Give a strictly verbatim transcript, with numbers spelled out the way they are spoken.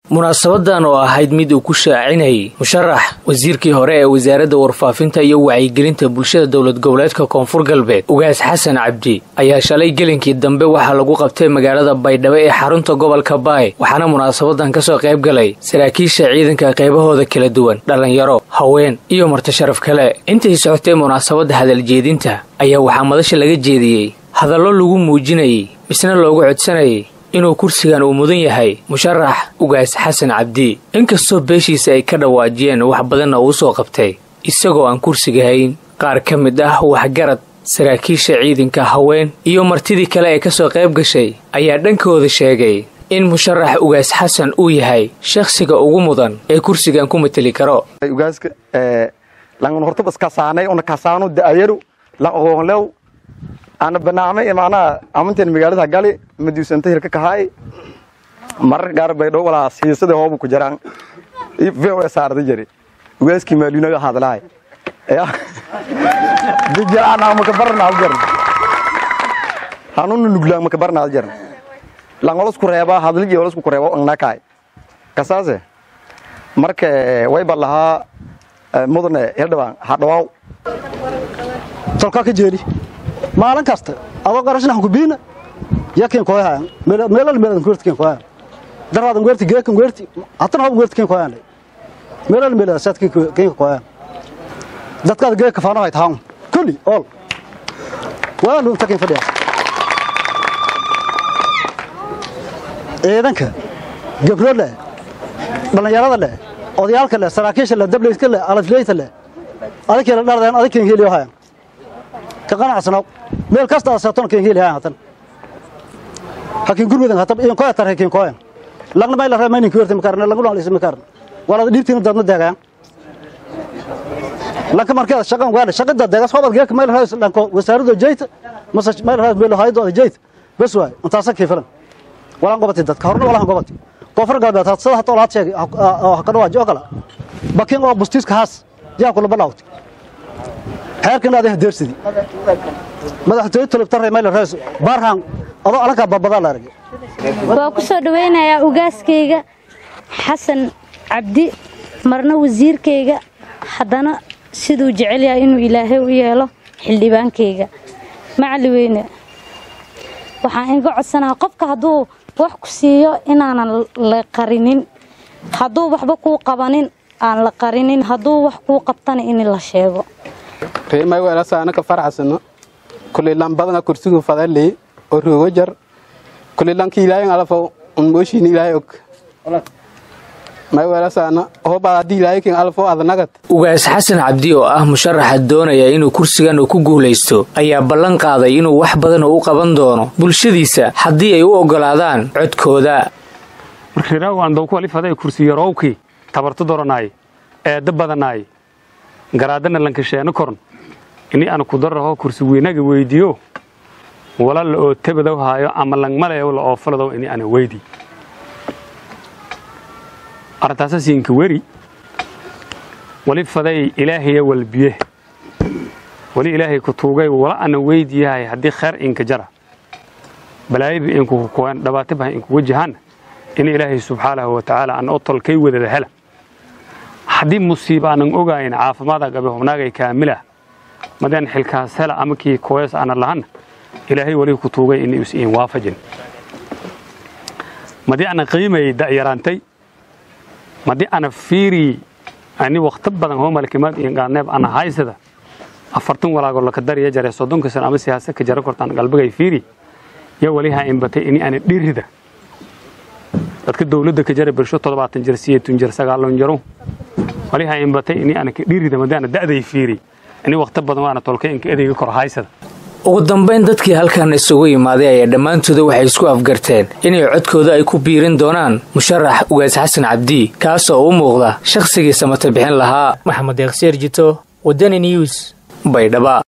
munaasabadan oo ahayd mid uu ku shaacinayay musharax wasiirkii hore ee wasaaradda warfaafinta iyo wacyigelinta bulshada dowlad goboleedka koonfur galbeed ugaas xasan cabdi ayaa shalay gelinkii dambe waxaa lagu qabtay magaalada baydhabo ee xarunta gobolka baay waxaana munaasabadan ka soo qayb galay saraakiisha ciidanka qaybahooda kala duwan dhalinyaro haween iyo marti sharaf kale intay socotay munaasabada hadal jeedinta ayaa waxaa madasha laga jeediyey hadallo lagu muujinayay misna loogu codsanayay inuu kursigan uu mudan yahay musharax ugaas xasan cabdi inkastoo beeshiisa ay ka dhawaajiyeen wax badanna uu soo qabtay isagoo aan kursiga hayn qaar ka mid ah waxgarad saraakiisha ciidanka haween iyo martidii kale ee ka soo qayb gashay ayaa dhankooda sheegay in musharax ugaas xasan uu yahay shakhsiga ugu mudan ee kursigan ku matali karo ugaaska ee langan horta bas ka saanay oo ka saano daayaru la ogoonlew ana banaamay imaana amanteen magaalada gali madiisanta hirka ka hay mar gaar baydhabo wala siisada hoob ku jiraan iyo saarada jiri ugaaski maaluunaga hadlaay ayaa bijaan ama ka barnaal jar hanun nugla ma ka barnaal jar langolos ku reeba hadalji walos ku reebo annakaay kasaase marka way balaha mudane heldhawaan hadhaw tolka ka jeeri maalan kasta aba qarashna ku biina yakin ko yaa meel meel meel goortkin ko yaa daraadan goorti geekan goorti hatan hab goortkin ko yaa meel meel saadkin keen ko yaa dadka geeka faano ay tahan kulli all waa loo takin fadhiya ciidanka gabdhoole dhalinyarada leh odayaalka leh saraakiisha leh dableyska leh alafleyta leh adakii la dhardeen adakii heliyo hayaan ka qanacsano meel kasta oo saaton keen heliyo hayaan hakin gurmadan hatab in kooya tarheekeen kooya lagna ma la reemaynin koorta makarna lagu dhaalisay makarna wala dhibtiin dadna deegaan laka markaa shaqan waana shaqada deegas hobad geek meel hays dhanko wasaaradda jeeyta masa meel hays meel haydo jeeyt bas waay inta sax kiifalan wala qobatay dadka horna wala qobatay koonfur galbeed had sida hato laad sheegay oo ka dhawaajo kala bakin oo bustiiska haas yaa kula balaawtay heerkan aad hadeersidii madaxtooyada talabtaray meel hays barhan adoo alka babada la aragay waa ku soo dhaweynaya ugaaskayga xasan cabdi marna wasiirkayga hadana sidoo jecel yahay inuu ilaahay u yeelo xildhibaankayga macali weyne waxaan inga codsanahay qofka haduu wax ku siiyo inaanan la qarinin haduu waxba ku qabanin aan la qarinin haduu wax ku qabtana in la sheego reemay wala saana ka faraxsano kulli lambadana kursigu fadalay oo roogo jar kulli lanki ilaahay alafo un mooshin ilaahay og may wala saana oo baadi ilaahay kin alafo adnagad ugaas xasan cabdi oo ah musharaxa doonaya inuu kursigan ku guuleysto ayaa ballan qaaday inuu wax badan u qaban doono bulshadiisa haddii ay u ogolaadaan codkooda markaa waan doo ku alifaday kursiga roowki tabarto doranay ee dabadanaay garaadana lankasheena korn ini aan ku daraho kursi weynaga weydiyo wala oo tabada haayo ama langmale wala oo falado ini aan weydi artaasa siinka wari wali faday ilaahay walbiye wali ilaahay ku tuugay wala ana weydiyahay hadii khair inka jara balaayib in ku koon dhabaatay in ku wajahan in ilaahay subhanahu wa ta'ala an otol kay wadada hela hadii musiiba aan ogayn caafimaadka gabe hubnaagay kaamila madan xilkaas hela ama kii kooyas aan lahan ilaahay wali ku tuugay in uu in waafajin madii ana qiimay da'yarantay madii ana fiiri ani waqti badan oo malkimaad in gaaneb ana haysada afartan walaago la ka dariya jaray soddonka sano ama siyaasad ka jara kortaan qalbigay fiiri ya wali ha in batay in ana dhirida dadka dawladda ka jaray bulsho toddobaatan jir siyeetan jir sagaal jiro wali ha in batay in ana ka dhirida madana da'day fiiri ani waqti badan waana tolkay in adeega kor haysada ugu dambeyn dadkii halkan isugu yimaaday ayaa dhammaantood waxay isku afgarteen inay codkooda ay ku biirin doonaan musharax ugaas xasan cabdi kaas oo u muuqda shakhsigiisa mata bixin lahaa maxamed deeqsiir jito wadani news baydhaba.